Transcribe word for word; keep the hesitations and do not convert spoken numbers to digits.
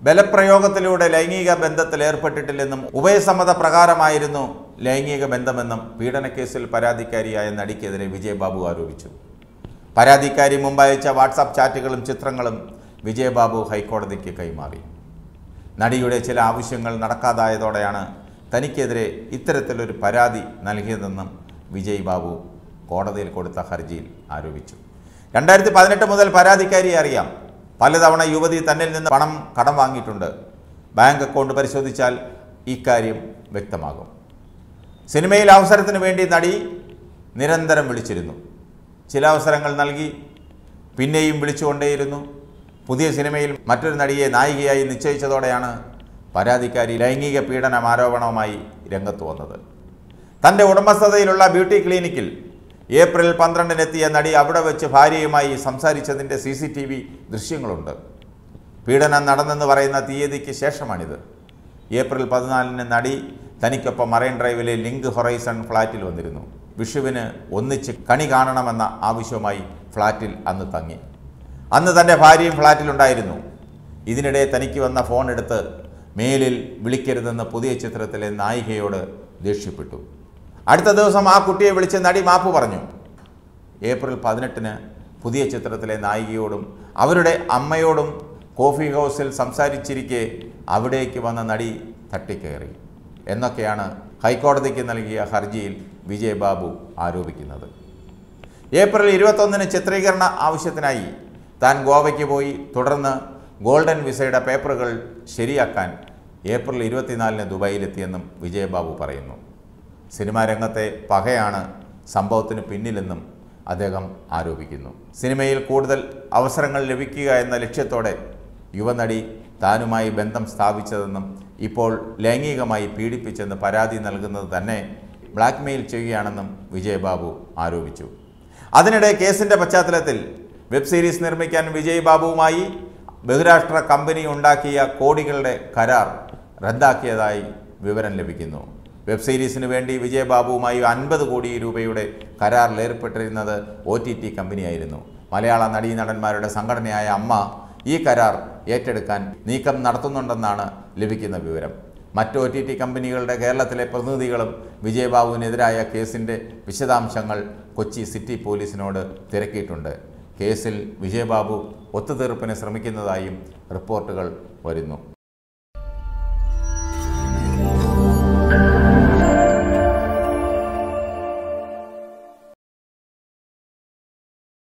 ബലപ്രയോഗത്തിലൂടെ ലൈംഗിക ബന്ധത്തിൽ ഏർപ്പെട്ടിട്ടില്ലെന്നും ഉഭയസമ്മത പ്രകാരമായിരുന്നു ലൈംഗിക ബന്ധമെന്നും പീഡനക്കേസിൽ പരാതിക്കാരിയായ നടിക്കെതിരെ വിജയബാബു ആരോപിച്ചു. പരാതിക്കാരി മുമ്പ് അയച്ച വാട്സാപ്പ് ചാറ്റുകളും ചിത്രങ്ങളും വിജയബാബു ഹൈക്കോടതിക്ക് കൈമാറി. നടിയുടെ ചില ആവശ്യങ്ങൾ നടക്കാതായതോടെയാണ് തനിക്കെതിരെ ഇത്തരത്തിലൊരു പരാതി നൽകിയതെന്നും വിജയബാബു കോടതിയിൽ കൊടുത്ത ഹർജിയിൽ ആരോപിച്ചു. രണ്ടായിരത്തി പതിനെട്ട് മുതൽ പരാതിക്കാരിയെ അറിയാം. പലതവണ യുവതി തന്നിൽ നിന്ന് പണം കടം വാങ്ങിയിട്ടുണ്ട്. ബാങ്ക് അക്കൗണ്ട് പരിശോധിച്ചാൽ ഇക്കാര്യം വ്യക്തമാകും. സിനിമയിൽ അവസരത്തിന് വേണ്ടി നടി നിരന്തരം വിളിച്ചിരുന്നു. ചില അവസരങ്ങൾ നൽകി, പിന്നെയും വിളിച്ചുകൊണ്ടേയിരുന്നു. പുതിയ സിനിമയിൽ മറ്റൊരു നടിയെ നായികയായി നിശ്ചയിച്ചതോടെയാണ് പരാതിക്കാരി ലൈംഗിക പീഡനം ആരോപണവുമായി രംഗത്ത് വന്നത്. തൻ്റെ ഉടമസ്ഥതയിലുള്ള ബ്യൂട്ടി ക്ലിനിക്കിൽ ഏപ്രിൽ പന്ത്രണ്ടിനെത്തിയ നടി അവിടെ വെച്ച് ഭാര്യയുമായി സംസാരിച്ചതിൻ്റെ സി സി ടി വി ദൃശ്യങ്ങളുണ്ട്. പീഡനം നടന്നെന്ന് പറയുന്ന തീയതിക്ക് ശേഷമാണിത്. ഏപ്രിൽ പതിനാലിന് നടി തനിക്കൊപ്പം മറൈൻ ഡ്രൈവിലെ ലിങ്ക് ഹൊറൈസൺ ഫ്ലാറ്റിൽ വന്നിരുന്നു. വിഷുവിന് ഒന്നിച്ച് കണി കാണണമെന്ന ആവശ്യവുമായി ഫ്ലാറ്റിൽ അന്ന് തങ്ങി. അന്ന് തൻ്റെ ഭാര്യയും ഫ്ലാറ്റിലുണ്ടായിരുന്നു. ഇതിനിടെ തനിക്ക് വന്ന ഫോൺ എടുത്ത് മേലിൽ വിളിക്കരുതെന്ന് പുതിയ ചിത്രത്തിലെ നായികയോട് ദേഷ്യപ്പെട്ടു. അടുത്ത ദിവസം ആ കുട്ടിയെ വിളിച്ച് നടി മാപ്പ് പറഞ്ഞു. ഏപ്രിൽ പതിനെട്ടിന് പുതിയ ചിത്രത്തിലെ നായികയോടും അവരുടെ അമ്മയോടും കോഫി ഹൗസിൽ സംസാരിച്ചിരിക്കെ അവിടേക്ക് വന്ന നടി തട്ടിക്കയറി എന്നൊക്കെയാണ് ഹൈക്കോടതിക്ക് നൽകിയ ഹർജിയിൽ വിജയബാബു ആരോപിക്കുന്നത്. ഏപ്രിൽ ഇരുപത്തൊന്നിന് ചിത്രീകരണ ആവശ്യത്തിനായി താൻ ഗോവയ്ക്ക് പോയി. തുടർന്ന് ഗോൾഡൻ വിസയുടെ പേപ്പറുകൾ ശരിയാക്കാൻ ഏപ്രിൽ ഇരുപത്തിനാലിന് ദുബായിലെത്തിയെന്നും വിജയബാബു പറയുന്നു. സിനിമാ രംഗത്തെ പകയാണ് സംഭവത്തിന് പിന്നിലെന്നും അദ്ദേഹം ആരോപിക്കുന്നു. സിനിമയിൽ കൂടുതൽ അവസരങ്ങൾ ലഭിക്കുക എന്ന ലക്ഷ്യത്തോടെ യുവനടി താനുമായി ബന്ധം സ്ഥാപിച്ചതെന്നും ഇപ്പോൾ ലൈംഗികമായി പീഡിപ്പിച്ചെന്ന് പരാതി നൽകുന്നത് തന്നെ ബ്ലാക്ക്മെയിൽ ചെയ്യുകയാണെന്നും വിജയബാബു ആരോപിച്ചു. അതിനിടെ കേസിൻ്റെ പശ്ചാത്തലത്തിൽ വെബ് സീരീസ് നിർമ്മിക്കാൻ വിജയബാബുവുമായി ബഹുരാഷ്ട്ര കമ്പനി ഉണ്ടാക്കിയ കോടികളുടെ കരാർ റദ്ദാക്കിയതായി വിവരം ലഭിക്കുന്നു. വെബ് സീരീസിന് വേണ്ടി വിജയബാബുവുമായി അൻപത് കോടി രൂപയുടെ കരാറിൽ ഏർപ്പെട്ടിരുന്നത് ഒ ടി ടി കമ്പനിയായിരുന്നു. മലയാള നടീനടന്മാരുടെ സംഘടനയായ അമ്മ ഈ കരാർ ഏറ്റെടുക്കാൻ നീക്കം നടത്തുന്നുണ്ടെന്നാണ് ലഭിക്കുന്ന വിവരം. മറ്റ് ഒ ടി ടി കമ്പനികളുടെ കേരളത്തിലെ പ്രതിനിധികളും വിജയബാബുവിനെതിരായ കേസിൻ്റെ വിശദാംശങ്ങൾ കൊച്ചി സിറ്റി പോലീസിനോട് തിരക്കിയിട്ടുണ്ട്. കേസിൽ വിജയബാബു ഒത്തുതീർപ്പിന് ശ്രമിക്കുന്നതായും റിപ്പോർട്ടുകൾ വരുന്നു.